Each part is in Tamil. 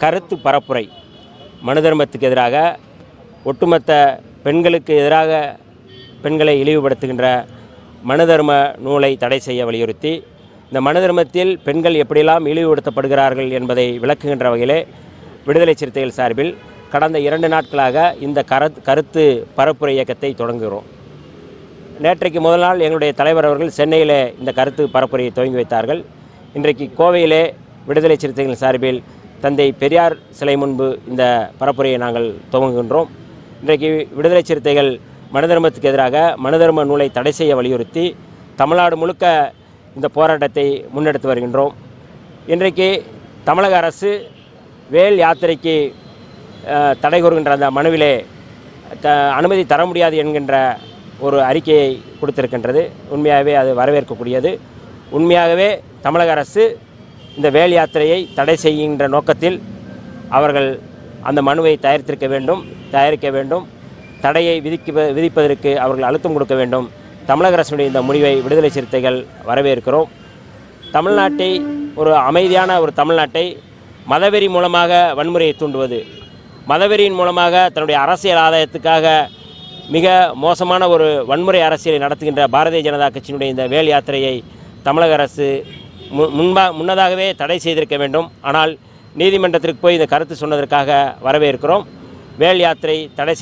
கருத்து பரப்புரை மனு தர்மத்துக்கு எதிராக, ஒட்டுமொத்த பெண்களுக்கு எதிராக பெண்களை இழிவுபடுத்துகின்ற மனு தர்ம நூலை தடை செய்ய வலியுறுத்தி, இந்த மனு தர்மத்தில் பெண்கள் எப்படியெல்லாம் இழிவுபடுத்தப்படுகிறார்கள் என்பதை விளக்குகின்ற வகையிலே விடுதலை சிறுத்தைகள் சார்பில் கடந்த 2 நாட்களாக இந்த கருத்து பரப்புரை இயக்கத்தை தொடங்குகிறோம். நேற்றைக்கு முதல் நாள் எங்களுடைய தலைவர் அவர்கள் சென்னையிலே இந்த கருத்து பரப்புரையை துவங்கி வைத்தார்கள். இன்றைக்கு கோவையிலே விடுதலை சிறுத்தைகள் சார்பில் தந்தை பெரியார் சிலை முன்பு இந்த பரப்புரையை நாங்கள் துவங்குகின்றோம். இன்றைக்கு விடுதலை சிறுத்தைகள் மனு தர்மத்துக்கு எதிராக மனு தர்ம நூலை தடை செய்ய வலியுறுத்தி தமிழ்நாடு முழுக்க இந்த போராட்டத்தை முன்னெடுத்து வருகின்றோம். இன்றைக்கு தமிழக அரசு வேல் யாத்திரைக்கு தடை கூறுகின்ற அந்த மனுவிலே அனுமதி தர முடியாது என்கின்ற ஒரு அறிக்கையை கொடுத்திருக்கின்றது. உண்மையாகவே அது வரவேற்கக்கூடியது. உண்மையாகவே தமிழக அரசு இந்த வேல் யாத்திரையை தடை செய்கின்ற நோக்கத்தில் அவர்கள் அந்த மனுவை தயாரிக்க வேண்டும். தடையை விதிப்பதற்கு அவர்கள் அழுத்தம் கொடுக்க வேண்டும். தமிழக அரசுடைய இந்த முடிவை விடுதலை சிறுத்தைகள் வரவேற்கிறோம். தமிழ்நாட்டை ஒரு அமைதியான ஒரு தமிழ்நாட்டை மதவெறி மூலமாக வன்முறையை தூண்டுவது, மதவெறியின் மூலமாக தன்னுடைய அரசியல் ஆதாயத்துக்காக மிக மோசமான ஒரு வன்முறை அரசியலை நடத்துகின்ற பாரதிய ஜனதா கட்சியினுடைய இந்த வேல் யாத்திரையை தமிழக அரசு முன்னதாகவே தடை செய்திருக்க வேண்டும். ஆனால் நீதிமன்றத்திற்கு போய் இந்த கருத்து சொன்னதற்காக வரவேற்கிறோம். வேல் யாத்திரை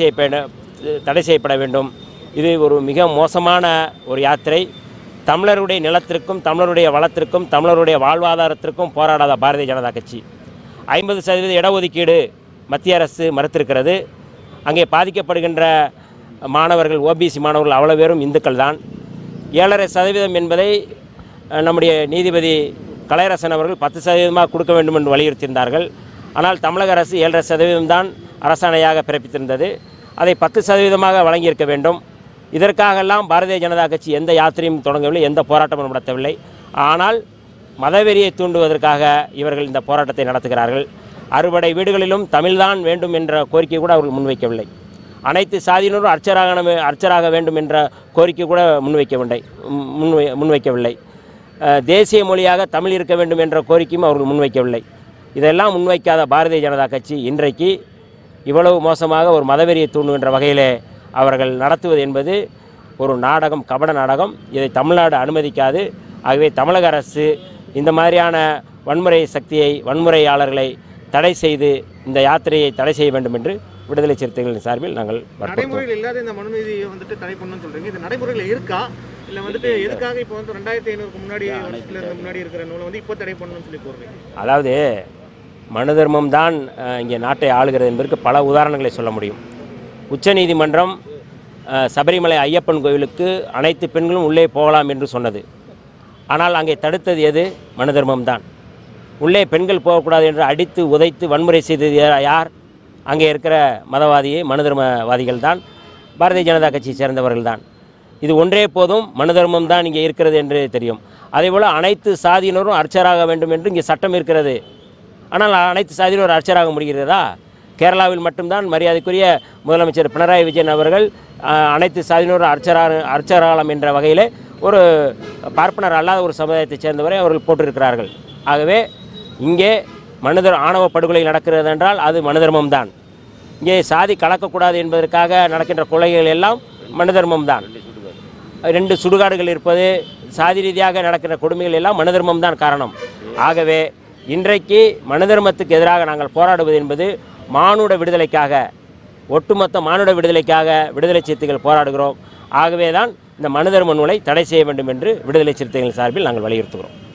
தடை செய்யப்பட வேண்டும். இது ஒரு மிக மோசமான ஒரு யாத்திரை. தமிழருடைய நிலத்திற்கும் தமிழருடைய வளத்திற்கும் தமிழருடைய வாழ்வாதாரத்திற்கும் போராடாத பாரதிய ஜனதா கட்சி 50% இடஒதுக்கீடு மத்திய அரசு மறுத்திருக்கிறது. அங்கே பாதிக்கப்படுகின்ற மாணவர்கள், ஓபிசி மாணவர்கள் அவ்வளோ பேரும் இந்துக்கள் தான். 7.5% என்பதை நம்முடைய நீதிபதி கலையரசன் அவர்கள் 10% கொடுக்க வேண்டும் என்று வலியுறுத்தியிருந்தார்கள். ஆனால் தமிழக அரசு 7.5% தான் அரசாணையாக பிறப்பித்திருந்தது. அதை 10% வழங்கியிருக்க வேண்டும். இதற்காகலாம் பாரதிய ஜனதா கட்சி எந்த யாத்திரையும் தொடங்கவில்லை, எந்த போராட்டமும் நடத்தவில்லை. ஆனால் மதவெறியை தூண்டுவதற்காக இவர்கள் இந்த போராட்டத்தை நடத்துகிறார்கள். 60 வீடுகளிலும் தமிழ்தான் வேண்டும் என்ற கோரிக்கை கூட அவர்கள் முன்வைக்கவில்லை. அனைத்து சாதியினரும் அர்ச்சராக வேண்டும் என்ற கோரிக்கை கூட முன்வைக்கவில்லை. தேசிய மொழியாக தமிழ் இருக்க வேண்டும் என்ற கோரிக்கையும் அவர்கள் முன்வைக்கவில்லை. இதெல்லாம் முன்வைக்காத பாரதிய ஜனதா கட்சி இன்றைக்கு இவ்வளவு மோசமாக ஒரு மதவெறியை தூண்டுகின்ற வகையிலே அவர்கள் நடத்துவது என்பது ஒரு நாடகம், கபட நாடகம். இதை தமிழ்நாடு அனுமதிக்காது. ஆகவே தமிழக அரசு இந்த மாதிரியான வன்முறையாளர்களை தடை செய்து இந்த யாத்திரையை தடை செய்ய வேண்டும் என்று விடுதலை சிறுத்தைகளின் சார்பில் நாங்கள் நடைமுறையில் இல்லாத இந்த மனுநீதியை தடை பண்ணணும்னு சொல்கிறீங்க. இந்த நடைமுறையில் இருக்கா இல்லை எதுக்காக இப்போ 2500க்கு முன்னாடி இருக்கிற நூலை இப்போ தடை பண்ணணும்னு சொல்லி போடுறீங்க? அதாவது மனு தர்மம் தான் இங்கே நாட்டை ஆளுகிறது என்பதற்கு பல உதாரணங்களை சொல்ல முடியும். உச்சநீதிமன்றம் சபரிமலை ஐயப்பன் கோவிலுக்கு அனைத்து பெண்களும் உள்ளே போகலாம் என்று சொன்னது. ஆனால் அங்கே தடுத்தது எது? மனு தர்மம் தான். உள்ளே பெண்கள் போகக்கூடாது என்று அடித்து உதைத்து வன்முறை செய்தது யார்? அங்கே இருக்கிற மதவாதியை மனு தர்மவாதிகள் தான், பாரதிய ஜனதா கட்சியை சேர்ந்தவர்கள் தான். இது ஒன்றே போதும், மனு தர்மம் தான் இங்கே இருக்கிறது என்று தெரியும். அதேபோல் அனைத்து சாதியினரும் அர்ச்சராக வேண்டும் என்று இங்கே சட்டம் இருக்கிறது. ஆனால் அனைத்து சாதியினரும் அர்ச்சராக முடிகிறதா? கேரளாவில் மட்டும்தான் மரியாதைக்குரிய முதலமைச்சர் பினராயி விஜயன் அவர்கள் அனைத்து சாதியினரும் அர்ச்சராலம் என்ற வகையில் ஒரு பார்ப்பனர் அல்லாத ஒரு சமுதாயத்தைச் சேர்ந்தவரை அவர்கள் போட்டிருக்கிறார்கள். ஆகவே இங்கே ஆணவ படுகொலை நடக்கிறது என்றால் அது மனு தர்மம் தான். இங்கே சாதி கலக்கக்கூடாது என்பதற்காக நடக்கின்ற கொலைகள் எல்லாம் மனு தர்மம் தான். 2 சுடுகாடுகள் இருப்பது, சாதி ரீதியாக நடக்கின்ற கொடுமைகள் எல்லாம் மனு தர்மம் தான் காரணம். ஆகவே இன்றைக்கு மனு தர்மத்துக்கு எதிராக நாங்கள் போராடுவது என்பது மானுட விடுதலைக்காக, ஒட்டுமொத்த மானுட விடுதலைக்காக விடுதலை சிறுத்தைகள் போராடுகிறோம். ஆகவே தான் இந்த மனு தர்ம நூலை தடை செய்ய வேண்டும் என்று விடுதலை சிறுத்தைகள் சார்பில் நாங்கள் வலியுறுத்துகிறோம்.